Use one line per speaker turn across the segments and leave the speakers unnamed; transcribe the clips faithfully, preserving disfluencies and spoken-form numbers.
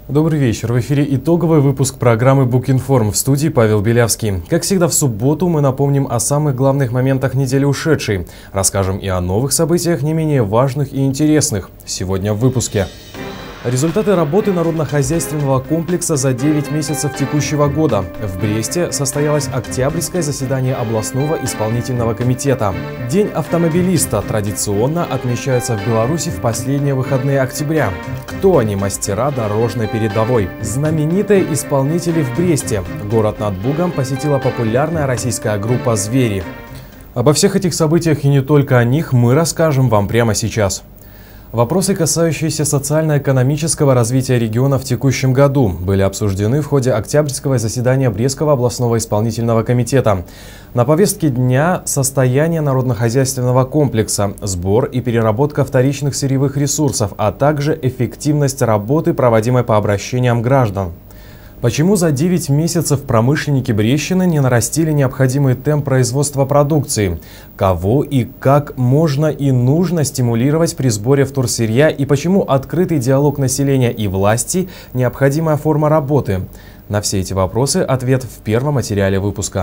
Добрый вечер. В эфире итоговый выпуск программы «Букинформ», в студии Павел Белявский. Как всегда, в субботу мы напомним о самых главных моментах недели ушедшей. Расскажем и о новых событиях, не менее важных и интересных. Сегодня в выпуске. Результаты работы народно-хозяйственного комплекса за девять месяцев текущего года. В Бресте состоялось октябрьское заседание областного исполнительного комитета. День автомобилиста традиционно отмечается в Беларуси в последние выходные октября. Кто они, мастера дорожной передовой? Знаменитые исполнители в Бресте. Город над Бугом посетила популярная российская группа «Звери». Обо всех этих событиях и не только о них мы расскажем вам прямо сейчас. Вопросы, касающиеся социально-экономического развития региона в текущем году, были обсуждены в ходе октябрьского заседания Брестского областного исполнительного комитета. На повестке дня состояние народно-хозяйственного комплекса, сбор и переработка вторичных сырьевых ресурсов, а также эффективность работы, проводимой по обращениям граждан. Почему за девять месяцев промышленники Брестщины не нарастили необходимый темп производства продукции? Кого и как можно и нужно стимулировать при сборе вторсырья? И почему открытый диалог населения и власти – необходимая форма работы? На все эти вопросы ответ в первом материале выпуска.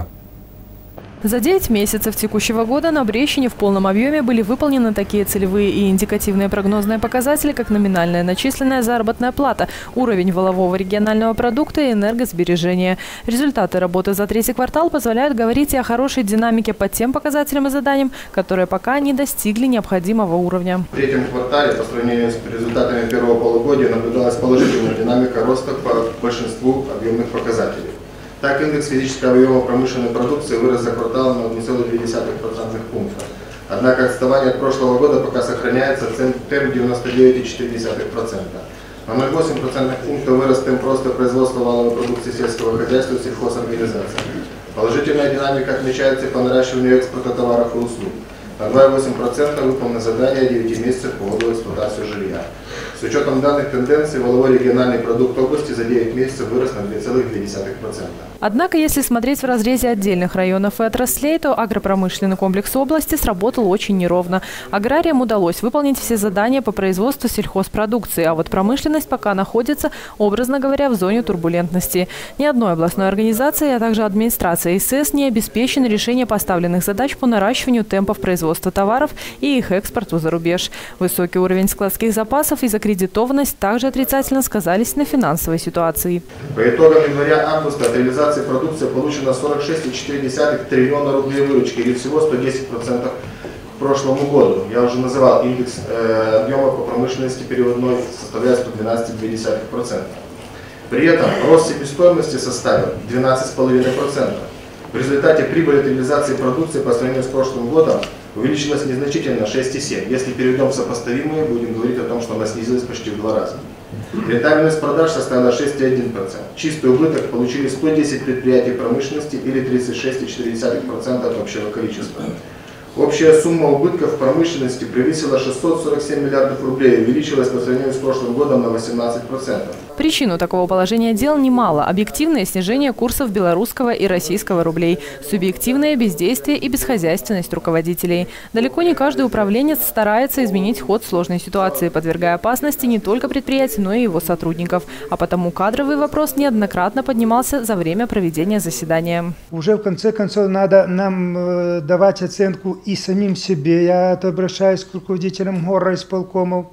За девять месяцев текущего года на Брестщине в полном объеме были выполнены такие целевые и индикативные прогнозные показатели, как номинальная начисленная заработная плата, уровень валового регионального продукта и энергосбережения. Результаты работы за третий квартал позволяют говорить и о хорошей динамике по тем показателям и заданиям, которые пока не достигли необходимого уровня.
В третьем квартале по сравнению с результатами первого полугодия наблюдалась положительная динамика роста по большинству объемных показателей. Так, индекс физического объема промышленной продукции вырос за квартал на одна целая две десятых процентных пункта. Однако отставание от прошлого года пока сохраняется, темп девяносто девять целых четыре десятых процента. На ноль целых восемь десятых процентных пункта вырос темп роста производства валовой продукции сельского хозяйства и сельхозорганизаций. Положительная динамика отмечается и по наращиванию экспорта товаров и услуг. На два целых восемь десятых процента выполнено задание девяти месяцев по вводу в эксплуатацию жилья. С учетом данных тенденций, валовой региональный продукт области за девять месяцев вырос на две целых две десятых процента.
Однако, если смотреть в разрезе отдельных районов и отраслей, то агропромышленный комплекс области сработал очень неровно. Аграриям удалось выполнить все задания по производству сельхозпродукции, а вот промышленность пока находится, образно говоря, в зоне турбулентности. Ни одной областной организации, а также администрация ИСС не обеспечено решение поставленных задач по наращиванию темпов производства товаров и их экспорту за рубеж. Высокий уровень складских запасов и закредитованность также отрицательно сказались на финансовой ситуации.
По итогам января-августа от реализации продукции получено сорок шесть целых четыре десятых триллиона рублей выручки, или всего сто десять процентов к прошлому году. Я уже называл индекс э, объема по промышленности переводной составляет сто двенадцать целых две десятых процента. При этом рост себестоимости составил двенадцать целых пять десятых процента. В результате прибыль от реализации продукции по сравнению с прошлым годом увеличилась незначительно шесть целых семь десятых процента. Если переведем в сопоставимые, будем говорить о том, что она снизилась почти в два раза. Рентабельность продаж составила шесть целых один процент. Чистый убыток получили сто десять предприятий промышленности или тридцать шесть целых четыре десятых процента от общего количества. Общая сумма убытков в промышленности превысила шестьсот сорок семь миллиардов рублей и увеличилась по сравнению с прошлым годом на восемнадцать процентов.
Причину такого положения дел немало. Объективное снижение курсов белорусского и российского рублей, субъективное бездействие и бесхозяйственность руководителей. Далеко не каждый управленец старается изменить ход сложной ситуации, подвергая опасности не только предприятий, но и его сотрудников. А потому кадровый вопрос неоднократно поднимался за время проведения заседания.
Уже в конце концов надо нам э, давать оценку и самим себе. Я это обращаюсь к руководителям горрайисполкомов.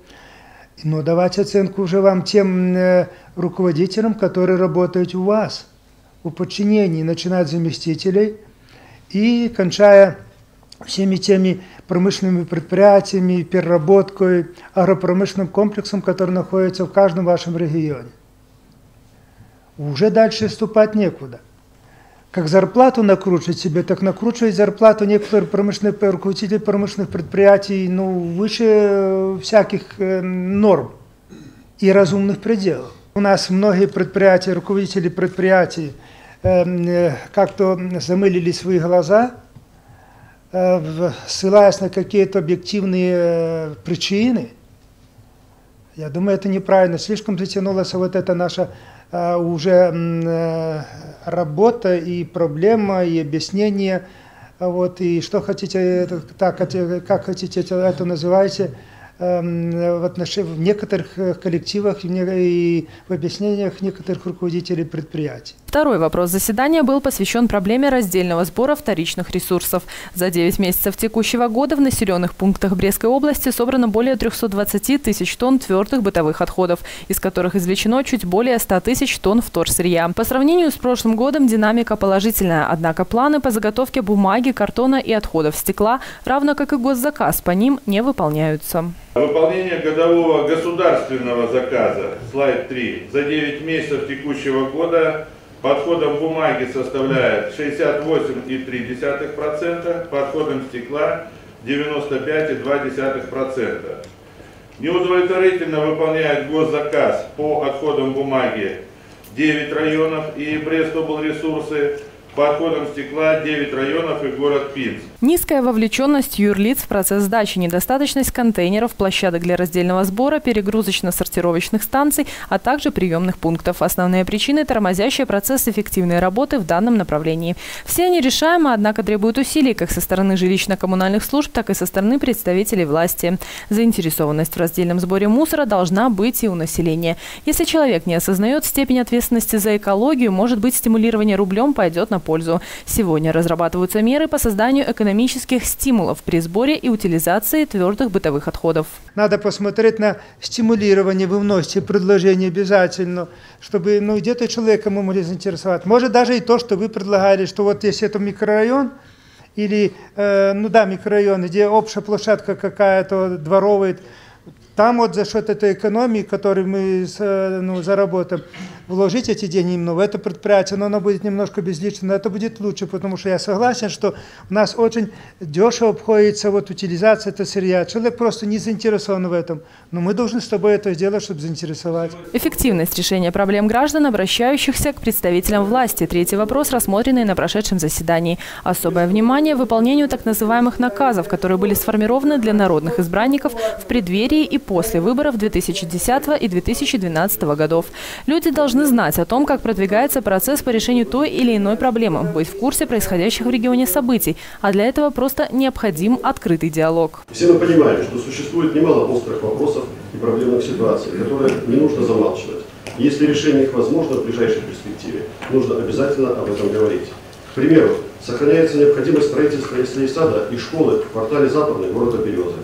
Но давать оценку уже вам тем э, руководителям, которые работают у вас, у подчинении, начиная от заместителей и кончая всеми теми промышленными предприятиями, переработкой, агропромышленным комплексом, который находится в каждом вашем регионе. Уже дальше ступать некуда. Как зарплату накручивать себе, так накручивать зарплату некоторых промышленных руководителей промышленных предприятий ну, выше всяких э, норм и разумных пределов. У нас многие предприятия, руководители предприятий э, э, как-то замылили свои глаза, э, ссылаясь на какие-то объективные э, причины. Я думаю, это неправильно. Слишком затянулась вот эта наша э, уже э, работа и проблема, и объяснение. Вот, и что хотите, так, как хотите это называйте, в, отношении, в некоторых коллективах и в объяснениях некоторых руководителей предприятий.
Второй вопрос заседания был посвящен проблеме раздельного сбора вторичных ресурсов. За девять месяцев текущего года в населенных пунктах Брестской области собрано более трёхсот двадцати тысяч тонн твердых бытовых отходов, из которых извлечено чуть более ста тысяч тонн вторсырья. По сравнению с прошлым годом динамика положительная, однако планы по заготовке бумаги, картона и отходов стекла, равно как и госзаказ по ним, не выполняются.
Выполнение годового государственного заказа, слайд три, за девять месяцев текущего года по отходам бумаги составляет шестьдесят восемь и три десятых процента, по отходам стекла девяносто пять и два десятых процента. Неудовлетворительно выполняет госзаказ по отходам бумаги девять районов и Брест-облресурсы, по отходам стекла девять районов и город Пинск.
Низкая вовлеченность юрлиц в процесс сдачи, недостаточность контейнеров, площадок для раздельного сбора, перегрузочно-сортировочных станций, а также приемных пунктов. Основные причины – тормозящий процесс эффективной работы в данном направлении. Все они решаемы, однако требуют усилий как со стороны жилищно-коммунальных служб, так и со стороны представителей власти. Заинтересованность в раздельном сборе мусора должна быть и у населения. Если человек не осознает степень ответственности за экологию, может быть, стимулирование рублем пойдет на пользу. Сегодня разрабатываются меры по созданию экономических стимулов при сборе и утилизации твердых бытовых отходов.
Надо посмотреть на стимулирование, вы вносите предложение обязательно, чтобы ну, где-то человека мы могли заинтересовать. Может даже и то, что вы предлагали, что вот если это микрорайон, или, э, ну да, микрорайон, где общая площадка какая-то дворовая, там вот за счет этой экономии, которую мы ну, заработаем, вложить эти деньги именно в это предприятие, но оно будет немножко безлично, но это будет лучше, потому что я согласен, что у нас очень дешево обходится вот утилизация этого сырья. Человек просто не заинтересован в этом, но мы должны с тобой это сделать, чтобы заинтересовать.
Эффективность решения проблем граждан, обращающихся к представителям власти. Третий вопрос, рассмотренный на прошедшем заседании. Особое внимание выполнению так называемых наказов, которые были сформированы для народных избранников в преддверии и после выборов две тысячи десятого и две тысячи двенадцатого годов. Люди должны знать о том, как продвигается процесс по решению той или иной проблемы, быть в курсе происходящих в регионе событий, а для этого просто необходим открытый диалог.
Все мы понимаем, что существует немало острых вопросов и проблемных ситуаций, которые не нужно замалчивать. Если решение их возможно в ближайшей перспективе, нужно обязательно об этом говорить. К примеру, сохраняется необходимость строительства яслей сада и школы в квартале Западный города Березы.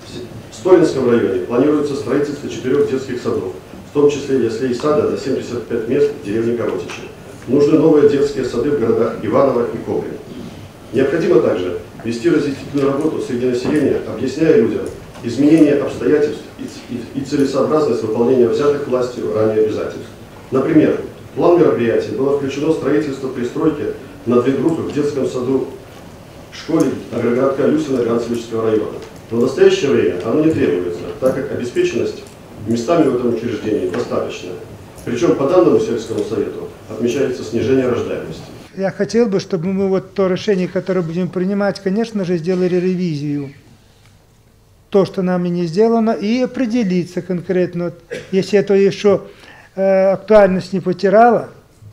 В Столинском районе планируется строительство четырех детских садов, в том числе яслей сада на семьдесят пять мест в деревне Коротичи. Нужны новые детские сады в городах Иваново и Кобрин. Необходимо также вести разъяснительную работу среди населения, объясняя людям изменение обстоятельств и целесообразность выполнения взятых властью ранее обязательств. Например, в план мероприятий было включено строительство пристройки на две группы в детском саду школе агрогородка Люсина Гранцевичского района. Но в настоящее время оно не требуется, так как обеспеченность местами в этом учреждении достаточно. Причем по данному сельскому совету отмечается снижение рождаемости.
Я хотел бы, чтобы мы вот то решение, которое будем принимать, конечно же, сделали ревизию. То, что нами не сделано, и определиться конкретно. Если это еще э, актуальность не потеряла,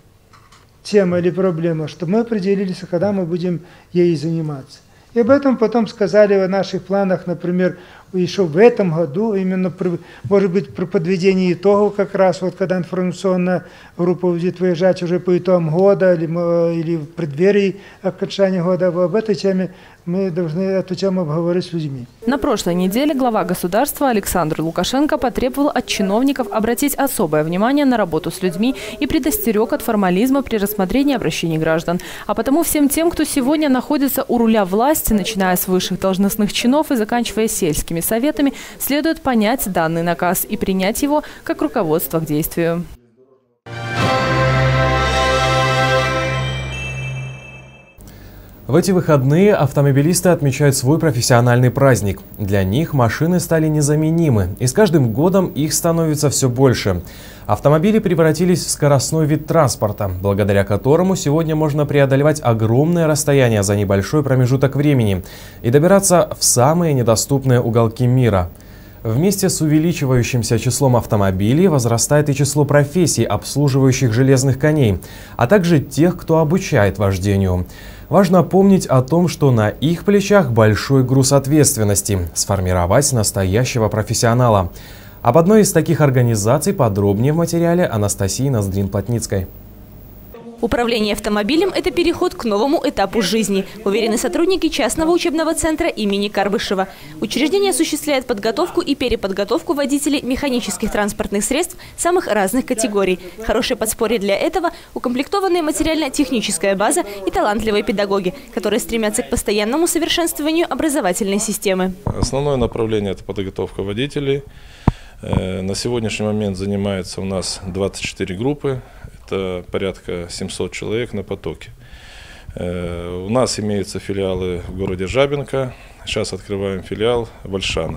тема или проблема, чтобы мы определились, когда мы будем ей заниматься. И об этом потом сказали в наших планах, например, еще в этом году, именно, при, может быть, при подведении итогов как раз, вот когда информационная группа будет выезжать уже по итогам года или, или в преддверии окончания года, об этой теме мы должны эту тему обговорить с людьми.
На прошлой неделе глава государства Александр Лукашенко потребовал от чиновников обратить особое внимание на работу с людьми и предостерег от формализма при рассмотрении обращений граждан. А потому всем тем, кто сегодня находится у руля власти, начиная с высших должностных чинов и заканчивая сельскими советами, следует понять данный наказ и принять его как руководство к действию.
В эти выходные автомобилисты отмечают свой профессиональный праздник. Для них машины стали незаменимы, и с каждым годом их становится все больше. Автомобили превратились в скоростной вид транспорта, благодаря которому сегодня можно преодолевать огромное расстояние за небольшой промежуток времени и добираться в самые недоступные уголки мира. Вместе с увеличивающимся числом автомобилей возрастает и число профессий, обслуживающих железных коней, а также тех, кто обучает вождению. Важно помнить о том, что на их плечах большой груз ответственности – сформировать настоящего профессионала. Об одной из таких организаций подробнее в материале Анастасии Ноздрин-Плотницкой.
Управление автомобилем – это переход к новому этапу жизни, уверены сотрудники частного учебного центра имени Карбышева. Учреждение осуществляет подготовку и переподготовку водителей механических транспортных средств самых разных категорий. Хорошее подспорье для этого – укомплектованная материально-техническая база и талантливые педагоги, которые стремятся к постоянному совершенствованию образовательной системы.
Основное направление – это подготовка водителей. На сегодняшний момент занимается у нас двадцать четыре группы. Это порядка семисот человек на потоке. У нас имеются филиалы в городе Жабинка. Сейчас открываем филиал в Ольшанах.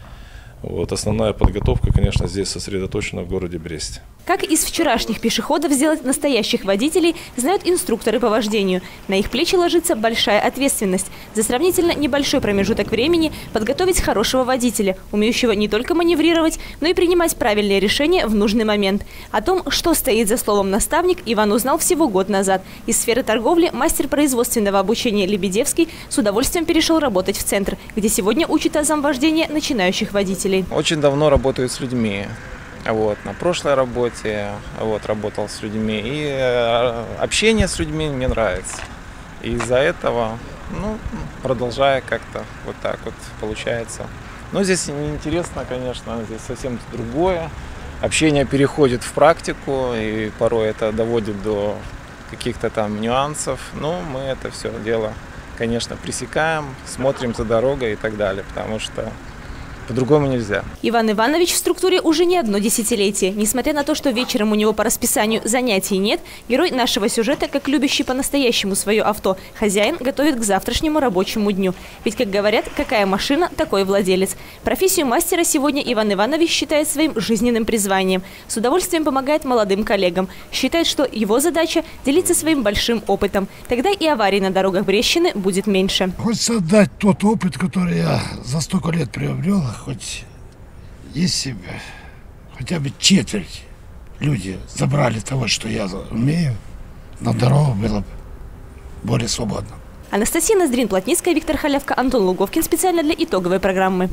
Вот, основная подготовка, конечно, здесь сосредоточена в городе Бресте.
Как из вчерашних пешеходов сделать настоящих водителей, знают инструкторы по вождению. На их плечи ложится большая ответственность. За сравнительно небольшой промежуток времени подготовить хорошего водителя, умеющего не только маневрировать, но и принимать правильные решения в нужный момент. О том, что стоит за словом «наставник», Иван узнал всего год назад. Из сферы торговли мастер производственного обучения Лебедевский с удовольствием перешел работать в центр, где сегодня учат азам вождения начинающих водителей.
Очень давно работаю с людьми. Вот, на прошлой работе вот, работал с людьми. И э, общение с людьми мне нравится. И из-за этого ну, продолжаю как-то вот так вот получается. Но здесь неинтересно, конечно, здесь совсем другое. Общение переходит в практику, и порой это доводит до каких-то там нюансов. Но мы это все дело, конечно, пресекаем, смотрим за дорогой и так далее, потому что по-другому нельзя.
Иван Иванович в структуре уже не одно десятилетие. Несмотря на то, что вечером у него по расписанию занятий нет, герой нашего сюжета, как любящий по-настоящему свое авто, хозяин готовит к завтрашнему рабочему дню. Ведь, как говорят, какая машина, такой владелец. Профессию мастера сегодня Иван Иванович считает своим жизненным призванием. С удовольствием помогает молодым коллегам. Считает, что его задача – делиться своим большим опытом. Тогда и аварий на дорогах Брестщины будет меньше.
Хочется отдать тот опыт, который я за столько лет приобрел. Хоть если бы хотя бы четверть люди забрали того, что я умею, на дорогу было бы более свободно.
Анастасия Ноздрин-Плотницкая, Виктор Халявка, Антон Луговкин. Специально для итоговой программы.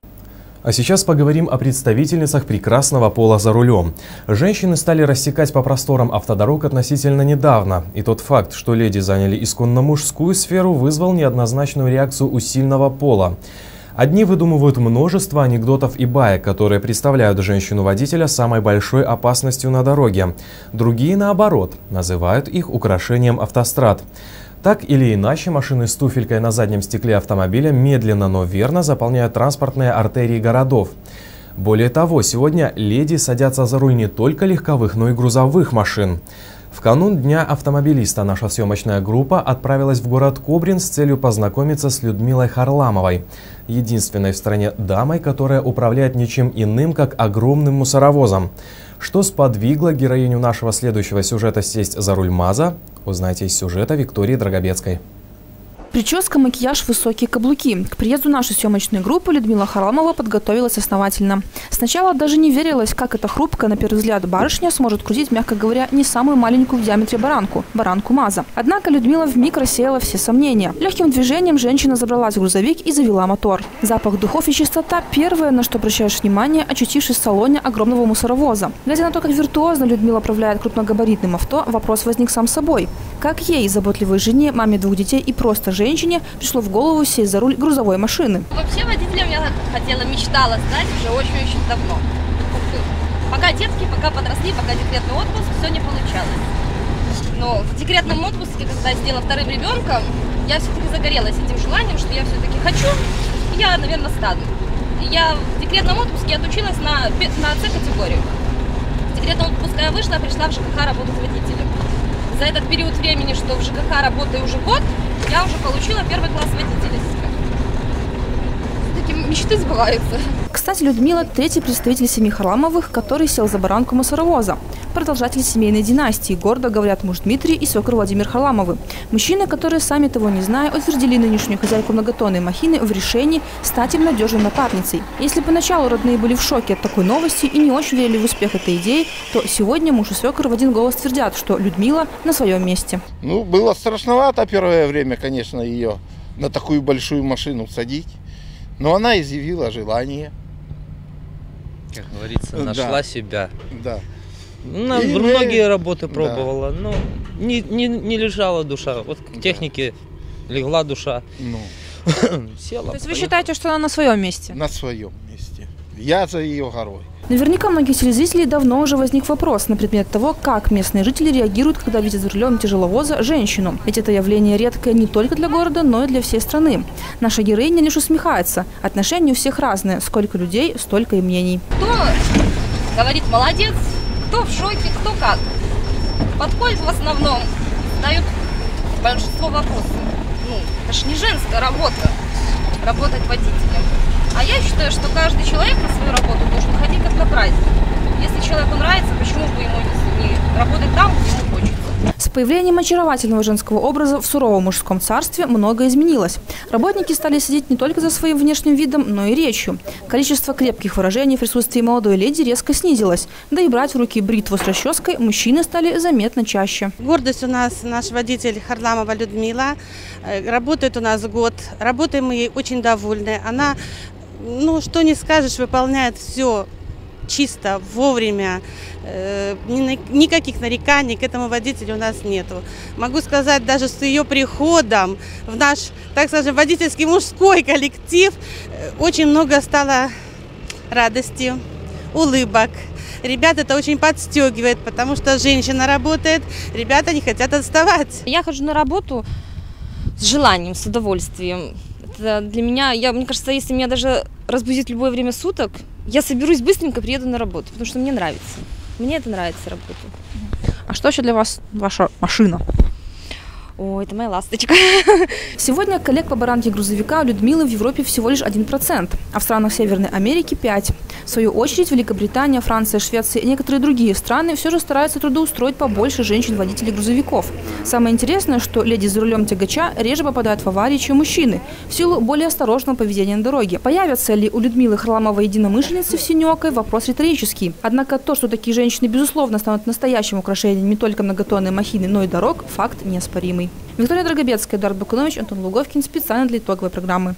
А сейчас поговорим о представительницах прекрасного пола за рулем. Женщины стали рассекать по просторам автодорог относительно недавно. И тот факт, что леди заняли исконно мужскую сферу, вызвал неоднозначную реакцию у сильного пола. Одни выдумывают множество анекдотов и баек, которые представляют женщину-водителя самой большой опасностью на дороге. Другие, наоборот, называют их украшением автострад. Так или иначе, машины с туфелькой на заднем стекле автомобиля медленно, но верно заполняют транспортные артерии городов. Более того, сегодня леди садятся за руль не только легковых, но и грузовых машин. В канун Дня автомобилиста наша съемочная группа отправилась в город Кобрин с целью познакомиться с Людмилой Харламовой, единственной в стране дамой, которая управляет ничем иным, как огромным мусоровозом. Что сподвигло героиню нашего следующего сюжета сесть за руль МАЗа, узнаете из сюжета Виктории Драгобецкой.
Прическа, макияж, высокие каблуки. К приезду нашей съемочной группы Людмила Харламова подготовилась основательно. Сначала даже не верилось, как эта хрупкая, на первый взгляд, барышня сможет крутить, мягко говоря, не самую маленькую в диаметре баранку – баранку МАЗа. Однако Людмила вмиг рассеяла все сомнения. Легким движением женщина забралась в грузовик и завела мотор. Запах духов и чистота – первое, на что обращаешь внимание, очутившись в салоне огромного мусоровоза. Глядя на то, как виртуозно Людмила управляет крупногабаритным авто, вопрос возник сам собой. Как ей, заботливой жене, маме двух детей и просто женщине, Женщине пришло в голову сесть за руль грузовой машины.
Вообще водителем я хотела, мечтала стать уже очень-очень давно. Пока детки, пока подросли, пока декретный отпуск, все не получалось. Но в декретном отпуске, когда я сделала вторым ребенком, я все-таки загорелась этим желанием, что я все-таки хочу, я, наверное, стану. Я в декретном отпуске отучилась на, на С-категорию. С декретного отпуска я вышла, пришла в ЖКХ работать водителем. За этот период времени, что в ЖКХ работаю уже год, я уже получила первый класс водителя. С таким мечты сбываются.
Кстати, Людмила – третий представитель семьи Харламовых, который сел за баранку мусоровоза. Продолжатель семейной династии, гордо говорят муж Дмитрий и свекр Владимир Харламовы. Мужчины, которые, сами того не зная, утвердили нынешнюю хозяйку многотонной махины в решении стать им надежной напарницей. Если поначалу родные были в шоке от такой новости и не очень верили в успех этой идеи, то сегодня муж и свекр в один голос твердят, что Людмила на своем месте.
Ну, было страшновато первое время, конечно, ее на такую большую машину садить. Но она изъявила желание.
Как говорится, нашла
да.
себя.
Да.
Ну,
И
многие
мы...
работы пробовала, да. но не, не, не лежала душа. Вот к технике да. легла душа.
Ну.
Села. То есть вы считаете, что она на своем месте?
На своем месте. Я за ее горой.
Наверняка у многих телезрителей давно уже возник вопрос на предмет того, как местные жители реагируют, когда видят за рулем тяжеловоза женщину. Ведь это явление редкое не только для города, но и для всей страны. Наша героиня лишь усмехается. Отношения у всех разные. Сколько людей, столько и мнений.
Кто говорит молодец, кто в шоке, кто как. Подходит в основном, задают большинство вопросов. Ну, это ж не женская работа, работать водителем. А я считаю, что каждый человек на свою работу должен ходить как на праздник. Если человеку нравится, почему бы ему не работать там, где ему хочется?
С появлением очаровательного женского образа в суровом мужском царстве многое изменилось. Работники стали сидеть не только за своим внешним видом, но и речью. Количество крепких выражений в присутствии молодой леди резко снизилось. Да и брать в руки бритву с расческой мужчины стали заметно чаще.
Гордость у нас наш водитель Харламова Людмила. Работает у нас год. Работаем мы ей очень довольны. Она, ну что не скажешь, выполняет все чисто, вовремя. Никаких нареканий к этому водителю у нас нету. Могу сказать, даже с ее приходом в наш, так скажем, водительский мужской коллектив очень много стало радости, улыбок. Ребят это очень подстегивает, потому что женщина работает, ребята не хотят отставать.
Я хожу на работу с желанием, с удовольствием. Это для меня, я, мне кажется, если меня даже разбудить в любое время суток, я соберусь быстренько, приеду на работу, потому что мне нравится. Мне это нравится, работа.
А что еще для вас ваша машина?
О, это моя ласточка.
Сегодня коллег по баранке грузовика Людмилы в Европе всего лишь один процент, а в странах Северной Америки пять процентов. В свою очередь Великобритания, Франция, Швеция и некоторые другие страны все же стараются трудоустроить побольше женщин-водителей грузовиков. Самое интересное, что леди за рулем тягача реже попадают в аварии, чем мужчины, в силу более осторожного поведения на дороге. Появятся ли у Людмилы Харламовой единомышленницы в Синеокой – вопрос риторический. Однако то, что такие женщины, безусловно, станут настоящим украшением не только многотонной махины, но и дорог – факт неоспоримый. Виктория Драгобецкая, Эдуард Бакунович, Антон Луговкин. Специально для итоговой программы.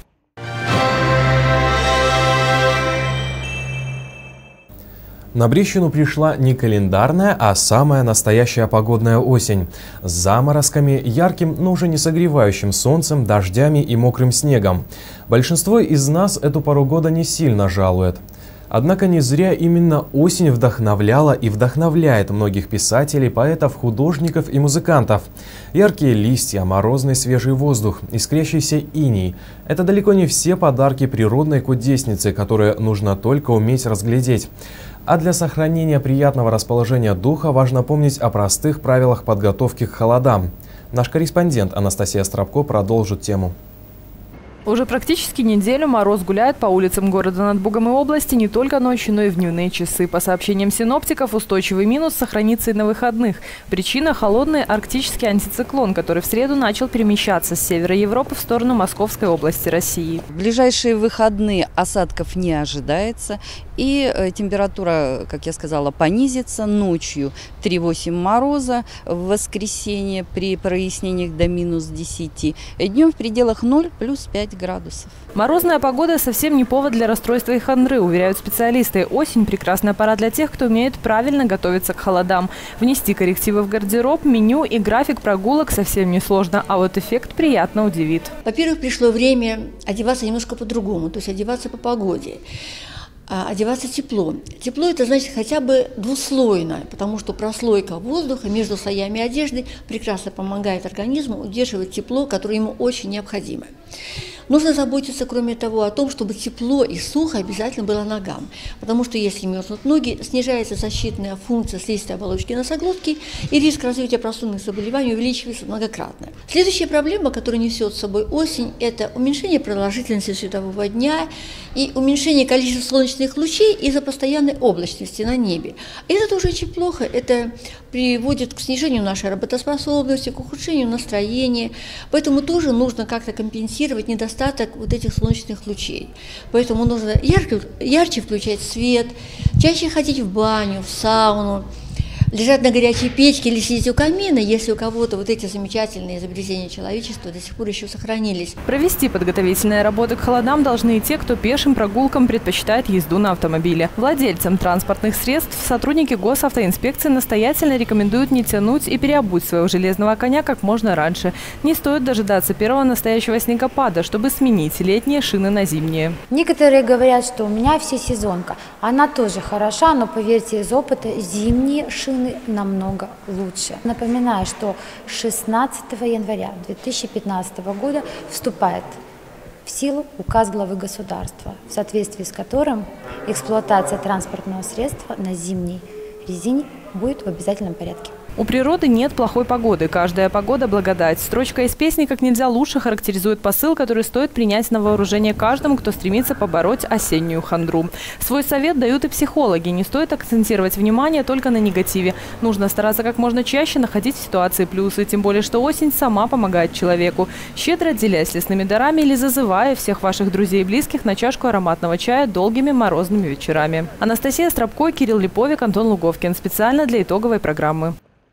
На Брещину пришла не календарная, а самая настоящая погодная осень. С заморозками, ярким, но уже не согревающим солнцем, дождями и мокрым снегом. Большинство из нас эту пору года не сильно жалует. Однако не зря именно осень вдохновляла и вдохновляет многих писателей, поэтов, художников и музыкантов. Яркие листья, морозный свежий воздух, искрящийся иней – это далеко не все подарки природной кудесницы, которые нужно только уметь разглядеть. А для сохранения приятного расположения духа важно помнить о простых правилах подготовки к холодам. Наш корреспондент Анастасия Стропко продолжит тему.
Уже практически неделю мороз гуляет по улицам города над Бугом и области не только ночью, но и в дневные часы. По сообщениям синоптиков, устойчивый минус сохранится и на выходных. Причина – холодный арктический антициклон, который в среду начал перемещаться с севера Европы в сторону Московской области России.
В ближайшие выходные осадков не ожидается. И температура, как я сказала, понизится. Ночью три-восемь мороза, в воскресенье при прояснениях до минус десяти. Днем в пределах ноль плюс пять градусов.
Морозная погода совсем не повод для расстройства и хандры, уверяют специалисты. Осень – прекрасная пора для тех, кто умеет правильно готовиться к холодам. Внести коррективы в гардероб, меню и график прогулок совсем не сложно, а вот эффект приятно удивит.
Во-первых, пришло время одеваться немножко по-другому, то есть одеваться по погоде. Одеваться тепло. Тепло – это значит хотя бы двуслойно, потому что прослойка воздуха между слоями одежды прекрасно помогает организму удерживать тепло, которое ему очень необходимо. Нужно заботиться, кроме того, о том, чтобы тепло и сухо обязательно было ногам, потому что если мерзнут ноги, снижается защитная функция слизистой оболочки носоглотки, и риск развития простудных заболеваний увеличивается многократно. Следующая проблема, которую несет с собой осень, это уменьшение продолжительности светового дня и уменьшение количества солнечных лучей из-за постоянной облачности на небе. И это тоже очень плохо, это приводит к снижению нашей работоспособности, к ухудшению настроения, поэтому тоже нужно как-то компенсировать недостаток вот этих солнечных лучей. Поэтому нужно ярко, ярче включать свет, чаще ходить в баню, в сауну, лежать на горячей печке или сидеть у камина, если у кого-то вот эти замечательные изобретения человечества до сих пор еще сохранились.
Провести подготовительные работы к холодам должны и те, кто пешим прогулкам предпочитает езду на автомобиле. Владельцам транспортных средств сотрудники госавтоинспекции настоятельно рекомендуют не тянуть и переобуть своего железного коня как можно раньше. Не стоит дожидаться первого настоящего снегопада, чтобы сменить летние шины на зимние.
Некоторые говорят, что у меня всесезонка. Она тоже хороша, но поверьте, из опыта зимние шины намного лучше. Напоминаю, что шестнадцатого января две тысячи пятнадцатого года вступает в силу указ главы государства, в соответствии с которым эксплуатация транспортного средства на зимней резине будет в обязательном порядке.
У природы нет плохой погоды. Каждая погода – благодать. Строчка из песни как нельзя лучше характеризует посыл, который стоит принять на вооружение каждому, кто стремится побороть осеннюю хандру. Свой совет дают и психологи. Не стоит акцентировать внимание только на негативе. Нужно стараться как можно чаще находить в ситуации плюсы. Тем более, что осень сама помогает человеку. Щедро делясь лесными дарами или зазывая всех ваших друзей и близких на чашку ароматного чая долгими морозными вечерами. Анастасия Стропко, Кирилл Липовик, Антон Луговкин. Специально для итоговой программы.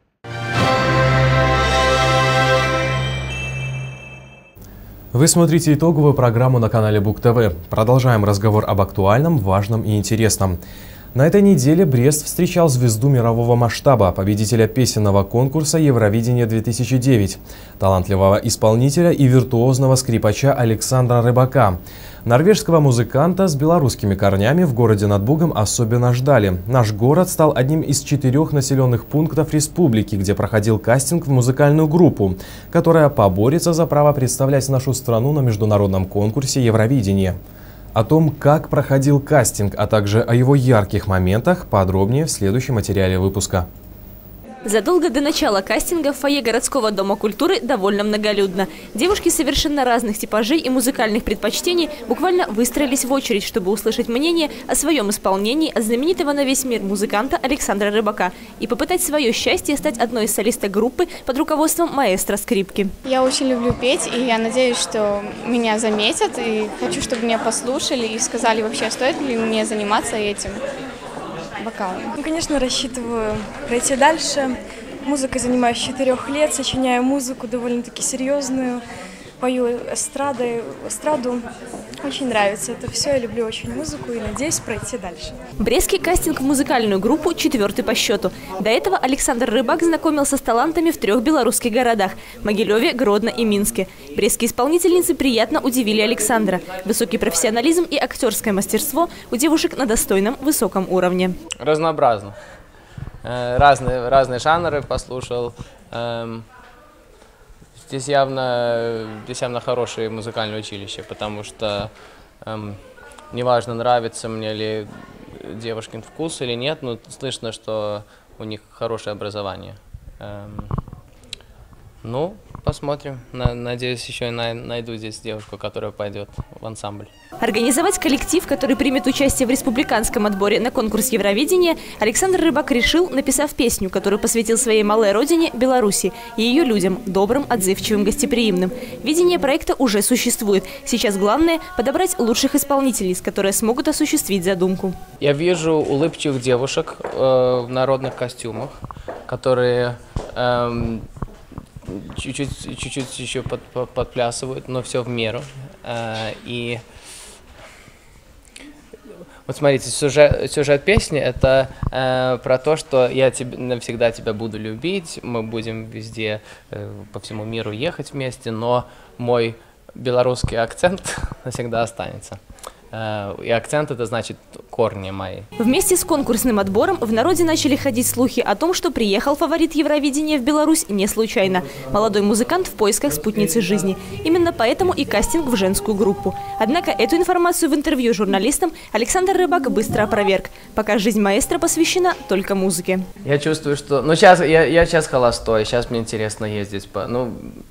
Вы смотрите итоговую программу на канале Бук ТВ. Продолжаем разговор об актуальном, важном и интересном. На этой неделе Брест встречал звезду мирового масштаба, победителя песенного конкурса «Евровидение две тысячи девять», талантливого исполнителя и виртуозного скрипача Александра Рыбака. Норвежского музыканта с белорусскими корнями в городе над Бугом особенно ждали. Наш город стал одним из четырех населенных пунктов республики, где проходил кастинг в музыкальную группу, которая поборется за право представлять нашу страну на международном конкурсе «Евровидение». О том, как проходил кастинг, а также о его ярких моментах, подробнее в следующем материале выпуска.
Задолго до начала кастинга в фойе городского дома культуры довольно многолюдно. Девушки совершенно разных типажей и музыкальных предпочтений буквально выстроились в очередь, чтобы услышать мнение о своем исполнении от знаменитого на весь мир музыканта Александра Рыбака и попытать свое счастье стать одной из солисток группы под руководством маэстро скрипки.
Я очень люблю петь, и я надеюсь, что меня заметят, и хочу, чтобы меня послушали и сказали вообще, стоит ли мне заниматься этим. Вокалом.
Ну, конечно, рассчитываю пройти дальше. Музыкой занимаюсь с четырех лет, сочиняю музыку довольно-таки серьезную, пою эстрадой, эстраду. Очень нравится это все, я люблю очень музыку и надеюсь пройти дальше.
Брестский кастинг в музыкальную группу четвертый по счету. До этого Александр Рыбак знакомился с талантами в трех белорусских городах – Могилеве, Гродно и Минске. Брестские исполнительницы приятно удивили Александра. Высокий профессионализм и актерское мастерство у девушек на достойном высоком уровне.
Разнообразно. Разные, разные жанры послушал. Здесь явно, здесь явно хорошее музыкальное училище, потому что эм, неважно, нравится мне ли девушкин вкус или нет, но слышно, что у них хорошее образование. Эм, ну, посмотрим. На, надеюсь, еще и на, найду здесь девушку, которая пойдет в ансамбль.
Организовать коллектив, который примет участие в республиканском отборе на конкурс Евровидения, Александр Рыбак решил, написав песню, которую посвятил своей малой родине Беларуси и ее людям, добрым, отзывчивым, гостеприимным. Видение проекта уже существует. Сейчас главное – подобрать лучших исполнительниц, которые смогут осуществить задумку.
Я вижу улыбчивых девушек э, в народных костюмах, которые э, чуть-чуть, чуть-чуть еще под, под, подплясывают, но все в меру. Э, и вот смотрите, сюжет, сюжет песни – это э, про то, что я тебе, навсегда тебя буду любить, мы будем везде, э, по всему миру ехать вместе, но мой белорусский акцент навсегда останется. И акцент — это значит корни мои.
Вместе с конкурсным отбором в народе начали ходить слухи о том, что приехал фаворит Евровидения в Беларусь не случайно. Молодой музыкант в поисках спутницы жизни. Именно поэтому и кастинг в женскую группу. Однако эту информацию в интервью журналистам Александр Рыбак быстро опроверг. Пока жизнь маэстро посвящена только музыке.
Я чувствую, что... Ну, сейчас я, я сейчас холостой, сейчас мне интересно ездить по... Ну,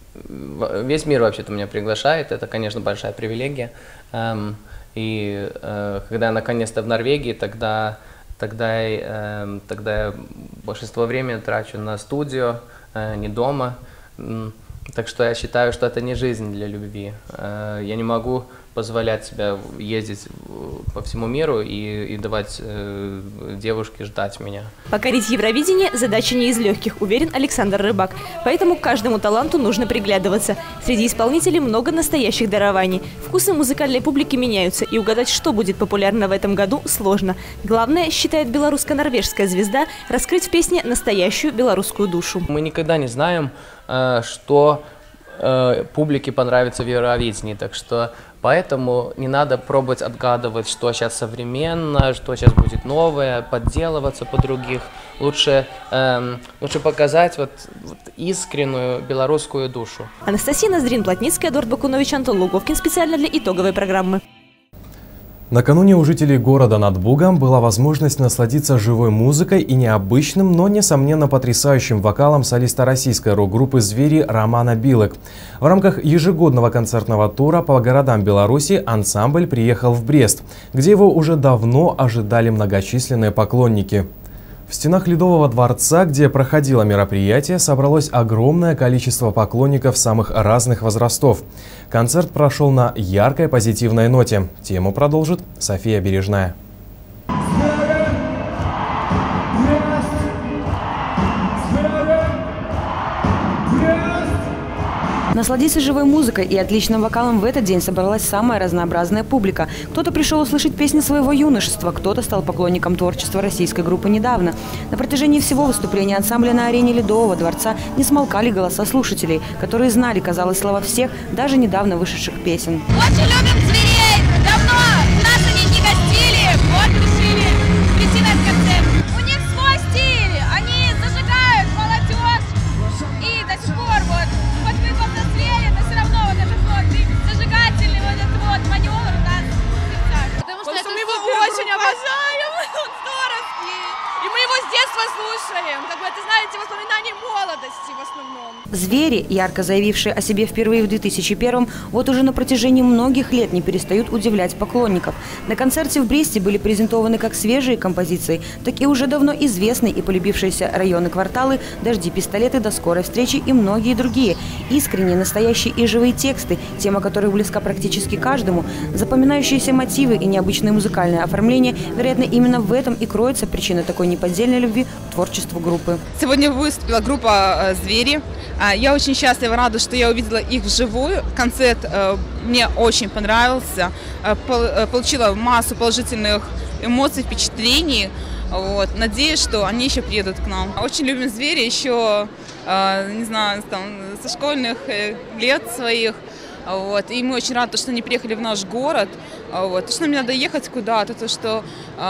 весь мир вообще-то меня приглашает, это, конечно, большая привилегия. Эм, и э, когда я наконец-то в Норвегии, тогда, тогда, э, тогда я большинство времени трачу на студию, э, не дома. Так что я считаю, что это не жизнь для любви. Э, я не могу позволять себе ездить по всему миру и, и давать э, девушке ждать меня.
Покорить Евровидение – задача не из легких, уверен Александр Рыбак. Поэтому к каждому таланту нужно приглядываться. Среди исполнителей много настоящих дарований. Вкусы музыкальной публики меняются, и угадать, что будет популярно в этом году, сложно. Главное, считает белорусско-норвежская звезда, раскрыть в песне настоящую белорусскую душу.
Мы никогда не знаем, э, что э, публике понравится в Евровидении, так что поэтому не надо пробовать отгадывать, что сейчас современно, что сейчас будет новое, подделываться по других. Лучше, эм, лучше показать вот, вот искреннюю белорусскую душу.
Анастасия Ноздрин-Плотницкая, Эдуард Бакунович, Антон Луговкин специально для итоговой программы.
Накануне у жителей города над Бугом была возможность насладиться живой музыкой и необычным, но, несомненно, потрясающим вокалом солиста российской рок-группы «Звери» Романа Билек. В рамках ежегодного концертного тура по городам Беларуси ансамбль приехал в Брест, где его уже давно ожидали многочисленные поклонники. В стенах Ледового дворца, где проходило мероприятие, собралось огромное количество поклонников самых разных возрастов. Концерт прошел на яркой позитивной ноте. Тему продолжит София Бережная.
Насладиться живой музыкой и отличным вокалом в этот день собралась самая разнообразная публика. Кто-то пришел услышать песни своего юношества, кто-то стал поклонником творчества российской группы недавно. На протяжении всего выступления ансамбля на арене Ледового дворца не смолкали голоса слушателей, которые знали, казалось, слова всех, даже недавно вышедших песен.
Очень любим зверей! Давно нас они не гостили, вот решили прийти на этот концерт. У них свой стиль, они зажигают молодежь и до сих пор вот. Вот мы повзрослели, но все равно вот этот вот зажигательный вот этот вот маневр у нас в сердцах. Потому что, Потому что мы его очень обожаем, он здоровский. И мы его с детства слушаем. Как бы это, знаете, воспоминания молодости в основном.
Звери, ярко заявившие о себе впервые в две тысячи первом, вот уже на протяжении многих лет не перестают удивлять поклонников. На концерте в Бресте были презентованы как свежие композиции, так и уже давно известные и полюбившиеся районы, кварталы, «Дожди, пистолеты», «До скорой встречи» и многие другие. Искренние, настоящие и живые тексты, тема которых близка практически каждому, запоминающиеся мотивы и необычное музыкальное оформление, вероятно, именно в этом и кроется причина такой неподдельной любви к творчеству группы.
Сегодня выступила группа «Звери». Я очень счастлива, рада, что я увидела их вживую. Концерт мне очень понравился. Получила массу положительных эмоций, впечатлений. Вот. Надеюсь, что они еще приедут к нам. Очень любим «Звери» еще, не знаю, там, со школьных лет своих. Вот. И мы очень рады, что они приехали в наш город. Вот. То, что нам не надо ехать куда-то, то, что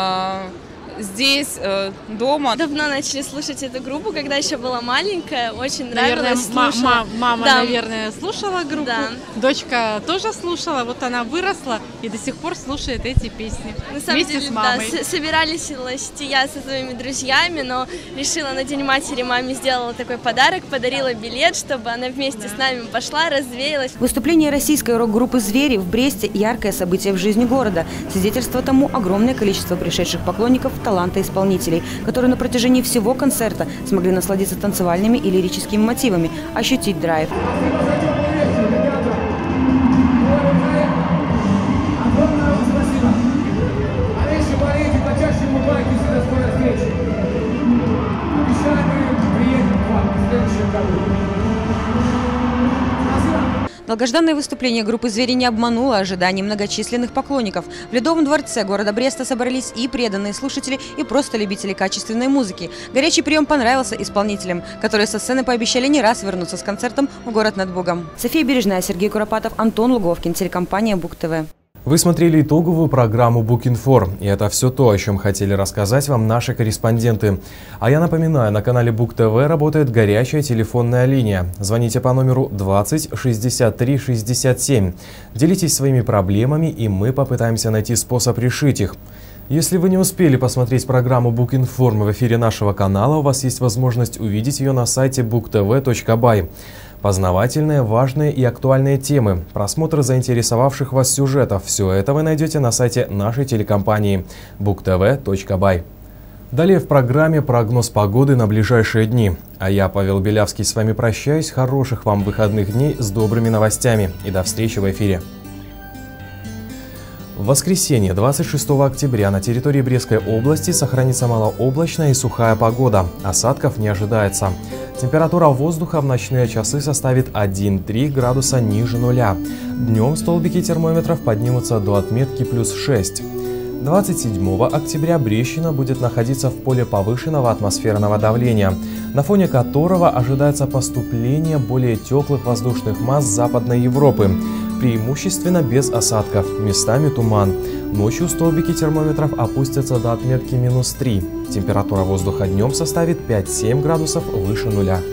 здесь, э, дома.
Давно начали слушать эту группу, когда еще была маленькая, очень
наверное,
нравилось,
слушала. Мама,
да.
наверное, слушала группу,
да.
Дочка тоже слушала, вот она выросла и до сих пор слушает эти песни.
На самом
вместе
деле,
с мамой.
Да, собирались я со своими друзьями, но решила на День матери маме сделала такой подарок, подарила билет, чтобы она вместе да. с нами пошла, развеялась.
Выступление российской рок-группы «Звери» в Бресте – яркое событие в жизни города. Свидетельство тому огромное количество пришедших поклонников таланта исполнителей, которые на протяжении всего концерта смогли насладиться танцевальными и лирическими мотивами, ощутить драйв. Долгожданное выступление группы «Звери» не обмануло ожиданий многочисленных поклонников. В Ледовом дворце города Бреста собрались и преданные слушатели, и просто любители качественной музыки. Горячий прием понравился исполнителям, которые со сцены пообещали не раз вернуться с концертом в город над Бугом. София Бережная, Сергей Куропатов, Антон Луговкин, телекомпания Буг ТВ.
Вы смотрели итоговую программу Букинформ, и это все то, о чем хотели рассказать вам наши корреспонденты. А я напоминаю, на канале Бук ТВ работает горячая телефонная линия. Звоните по номеру двадцать шестьдесят три шестьдесят семь. Делитесь своими проблемами, и мы попытаемся найти способ решить их. Если вы не успели посмотреть программу Букинформ в эфире нашего канала, у вас есть возможность увидеть ее на сайте бук тв точка бай. Познавательные, важные и актуальные темы, просмотр заинтересовавших вас сюжетов – все это вы найдете на сайте нашей телекомпании бук тв точка бай. Далее в программе прогноз погоды на ближайшие дни. А я, Павел Белявский, с вами прощаюсь. Хороших вам выходных дней с добрыми новостями. И до встречи в эфире. В воскресенье, двадцать шестого октября, на территории Брестской области сохранится малооблачная и сухая погода. Осадков не ожидается. Температура воздуха в ночные часы составит один-три градуса ниже нуля. Днем столбики термометров поднимутся до отметки плюс шесть. двадцать седьмого октября Брещина будет находиться в поле повышенного атмосферного давления, на фоне которого ожидается поступление более теплых воздушных масс Западной Европы, преимущественно без осадков, местами туман. Ночью столбики термометров опустятся до отметки минус три. Температура воздуха днем составит пять-семь градусов выше нуля.